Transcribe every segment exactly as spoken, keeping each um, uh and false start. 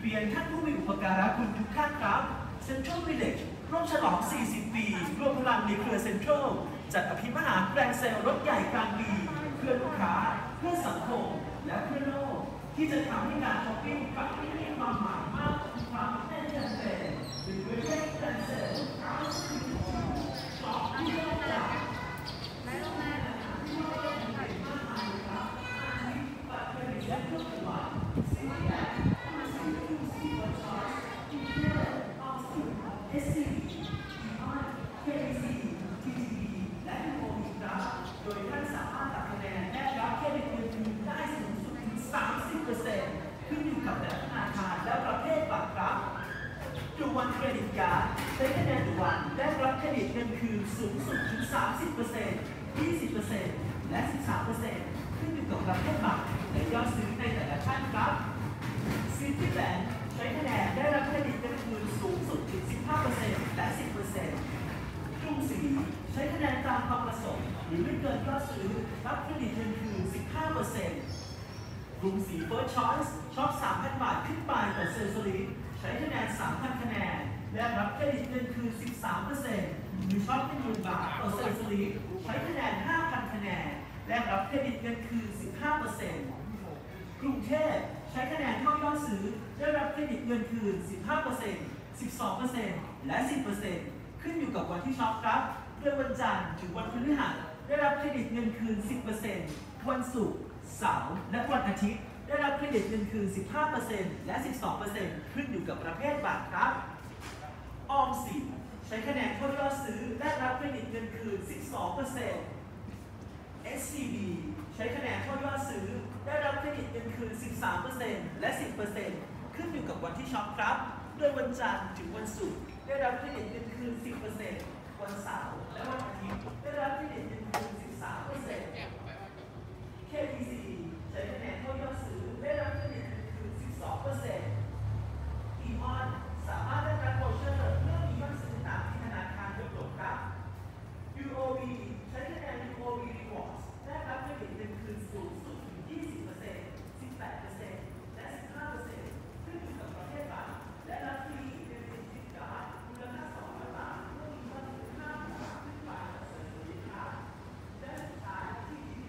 เรียนท่านผู้มีอุปการะคุณทุกท่านครับ Central Village ร่วมฉลอง สี่สิบ ปีรวมพลังในเครือ Central จัดอภิมหาแกรนด์เซลรถใหญ่กลางปีเพื่อลูกค้าเพื่อสังคมและเพื่อโลกที่จะทำให้การช้อปปิ้งกลับมามีความหมายมากกว่าความแน่นแฟ้นหรือเรื่องแกรนด์เซลเอาสิ่งที่ชอบที่โลกจากและโรงแรมที่โลกใหญ่มากมายครับที่ปัจจัยและเครื่องหมายสิ่งแรกมาสิ่งที่สิ่งที่ชอบที่เที่ยวออกสิ่ง เอส ซี บี อี อาร์ เค ซี ที ที บี และโอ อี ครับโดยท่านสามารถตัดคะแนนและรับเครดิตเงินทุนได้สูงสุดถึง สามสิบเปอร์เซ็นต์ ขึ้นอยู่กับแต่ละธนาคารและประเภทบัตรครับดูวันเครดิตการ์ดใช้คะแนนดูวันได้รับเครดิตเงินคืนสูงสุดถึง สามสิบเปอร์เซ็นต์ ยี่สิบเปอร์เซ็นต์ และ สิบสามเปอร์เซ็นต์ ขึ้นอยู่กับประเภทบัตรและยอดซื้อในแต่ละท่านครับซิตี้แบงค์ใช้คะแนนได้รับเครดิตเงินคืนสูงสุดถึง สิบห้าเปอร์เซ็นต์ และ สิบเปอร์เซ็นต์ กรุงศรีใช้คะแนนตามความประสงค์หรือไม่เกินยอดซื้อรับเครดิตเงินคืน สิบห้าเปอร์เซ็นต์ กรุงศรี First Choice ช็อป สามพัน บาทขึ้นไปต่อเซลล์สลิปใช้คะแนน สามพัน คะแนนและรับเครดิตเงินคืน สิบสามเปอร์เซ็นต์ หรือช็อป หนึ่งหมื่น บาทต่อเซลล์สลิปใช้คะแนน ห้าพัน คะแนนและรับเครดิตเงินคืน สิบห้าเปอร์เซ็นต์ กรุงเทพใช้คะแนนเท่ายอดซื้อได้รับเครดิตเงินคืน สิบห้าเปอร์เซ็นต์ สิบสองเปอร์เซ็นต์ และ สิบเปอร์เซ็นต์ ขึ้นอยู่กับวันที่ช็อปครับโดยวันจันทร์ถึงวันพฤหัสได้รับเครดิตเงินคืน สิบเปอร์เซ็นต์ วันศุกร์เสาร์และวันอาทิตย์ได้รับเครดิตเงินคืน สิบห้าเปอร์เซ็นต์ และ สิบสองเปอร์เซ็นต์ ขึ้นอยู่กับประเภทบัตรครับออมสินใช้คะแนนเท่ายอดซื้อได้รับเครดิตเงินคืน สิบสองเปอร์เซ็นต์ เอส ซี บี ใช้คะแนนเท่ายอดซื้อได้รับเครดิตเงินคืน สิบสามเปอร์เซ็นต์ และ สิบเปอร์เซ็นต์ ขึ้นอยู่กับวันที่ช็อปครับโดยวันจันทร์ถึงวันศุกร์ได้รับเครดิตเงินคืน สิบเปอร์เซ็นต์ วันเสาร์และวันอาทิตย์ได้รับเครดิตเงินคืน สิบสามเปอร์เซ็นต์ เค ที ซี ใช้คะแนนเท่ายอดซื้อได้รับเครดิตเงินคืน สิบสองเปอร์เซ็นต์ อี วอน สามารถได้รับโวเชอร์เมื่อมียอดซื้อต่างที่ธนาคารยกเลิกครับ ยู โอ บี ใช้คะแนน ยู โอ บี Rewards ได้รับเครดิตเงินคืนสูงสุดถึง ยี่สิบเปอร์เซ็นต์ สิบแปดเปอร์เซ็นต์ และ สิบห้าเปอร์เซ็นต์ ขึ้นอยู่กับประเภทบัตรและรับฟรีเป็นสิทธิการ์ดมูลค่า สองร้อย บาทเมื่อมียอดซื้อ ห้าพัน บาทขึ้นไปต่อเดือนครับและสุดท้ายที่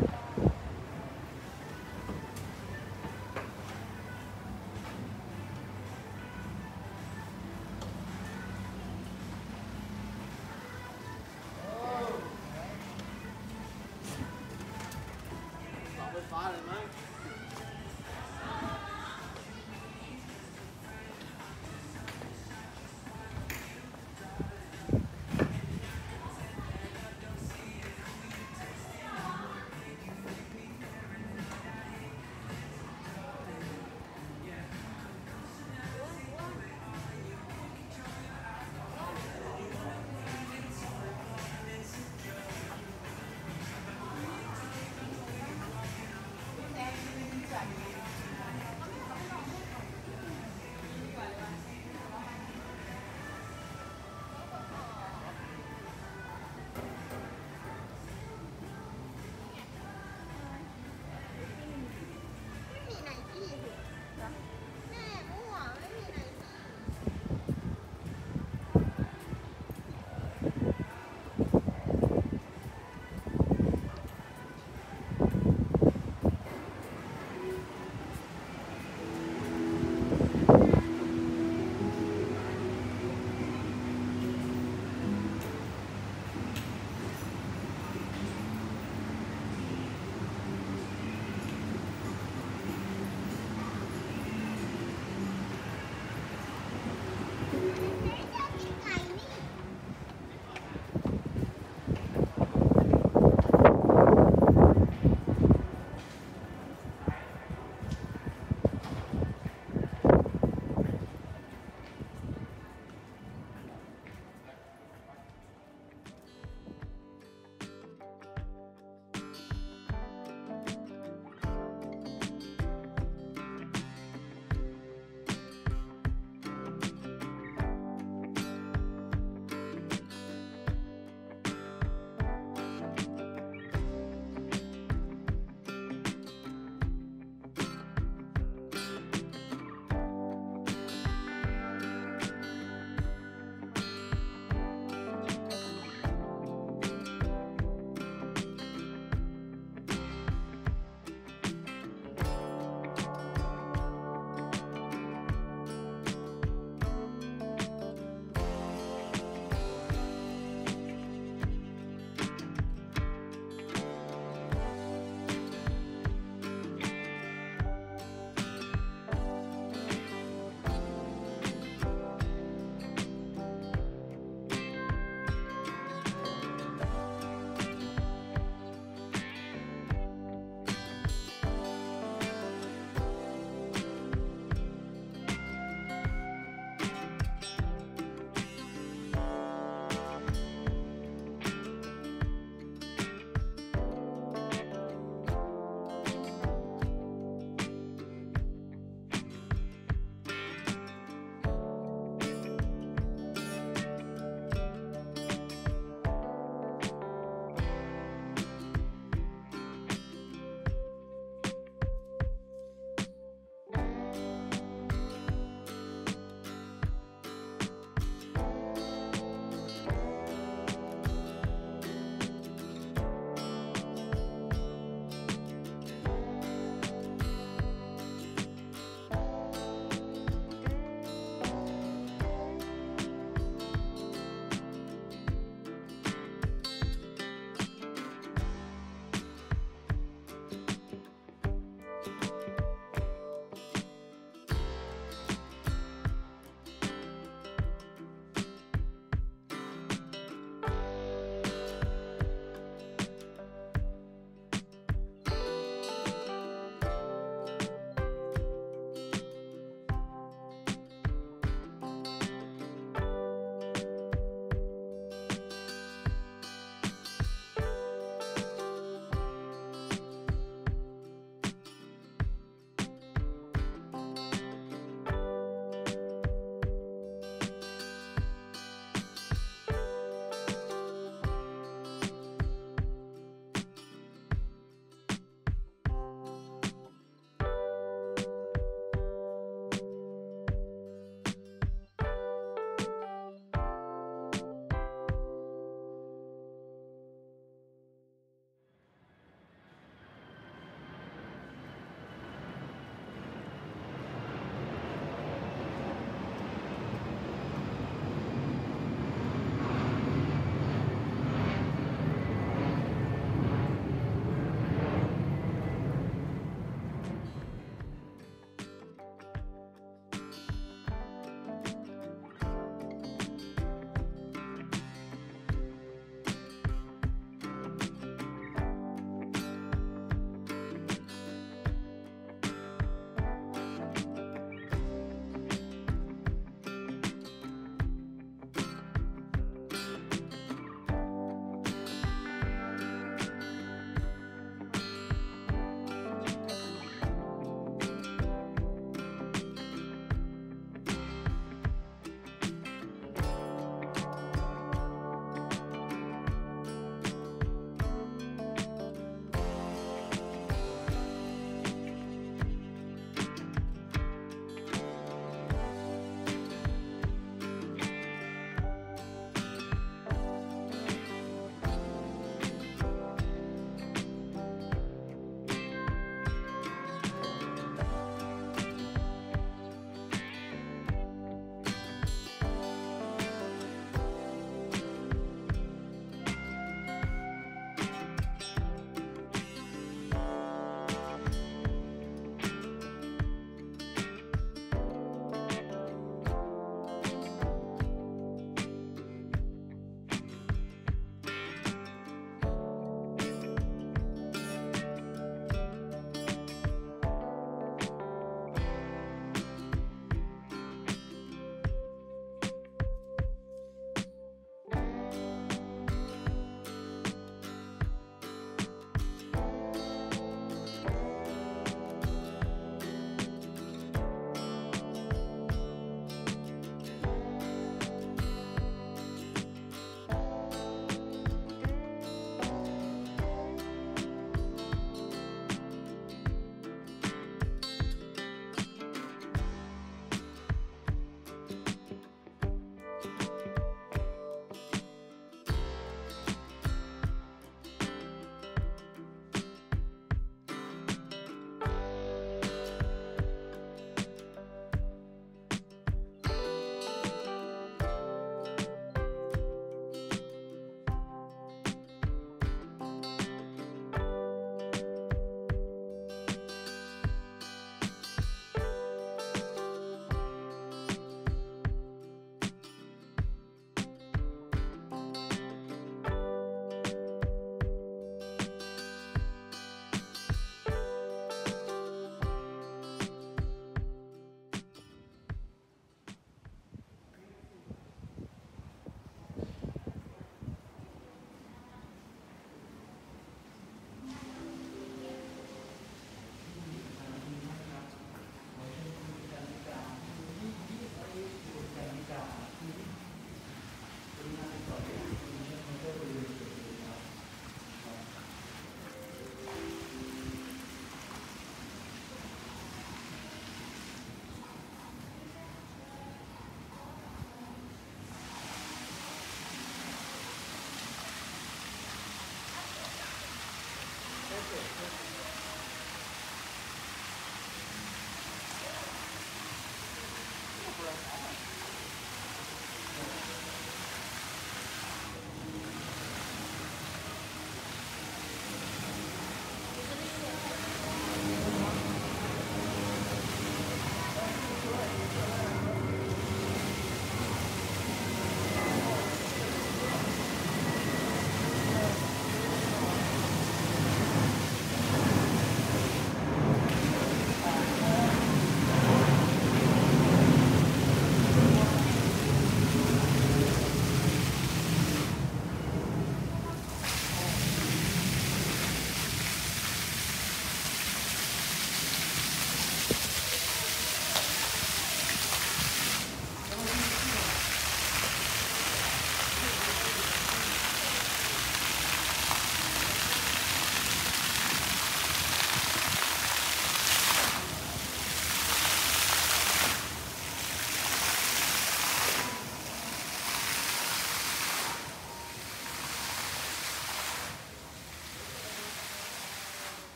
เสาไฟฟ้าเลยมั้ง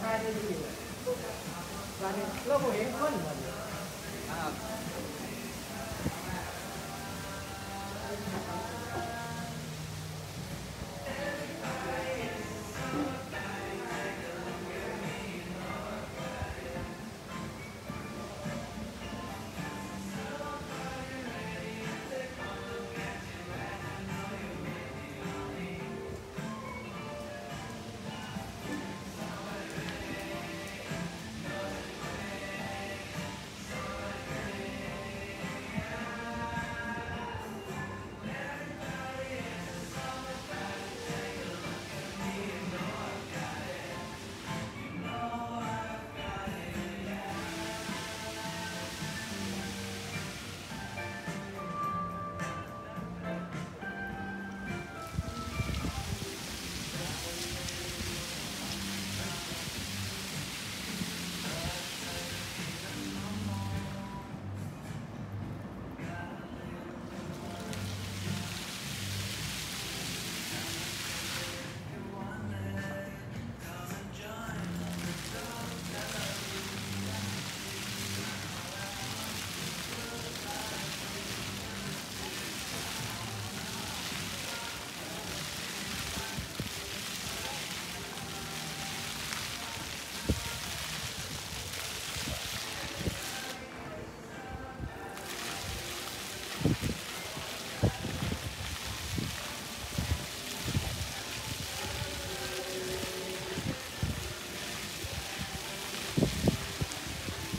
ใช่ได้ดีเลยตอนนี้เราบ่เห็นคนหมดเลยครับ